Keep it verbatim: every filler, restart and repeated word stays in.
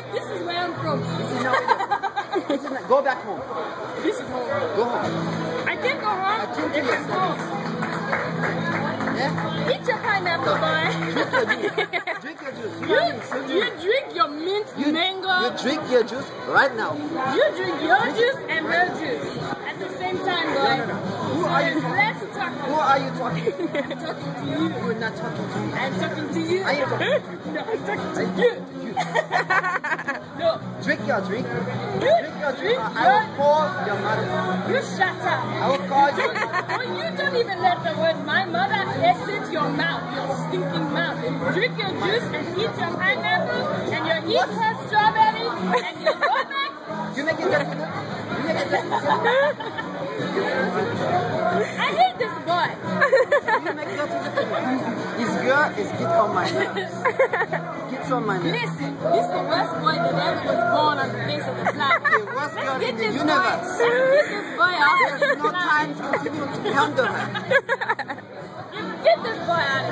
This is where I'm from. This is not, this is not, go back home. This is home. Go home. I can't go home. I think This you is home. Yeah? Eat your pineapple, boy. Drink your juice. You, you drink your mint You, mango. you drink your juice right now. You drink your juice and her juice at the same time, boy. No, no, no. Who are you Let's talk. Who are you talking to? I'm talking to you. You're not talking to me. I'm talking to you. I am talking to you. No, I'm talking to I you. talking to you. No. Drink your drink. You Drink your drink. drink I will call your mother. You shut up. I will call you. Oh, you don't even let the word my mother exit your mouth, your stinking mouth. Drink your juice and eat your pineapple and you eat her strawberry and you go back. You make it that You make it that I hate this boy. You make it This girl is hit on my nerves. Hits on my nerves. Listen, this is the worst boy that ever was born on the face of the planet. The worst Let's girl get in the this universe. boy. Let's get this boy out of There's the no planet. time to continue to handle her. Get this boy out of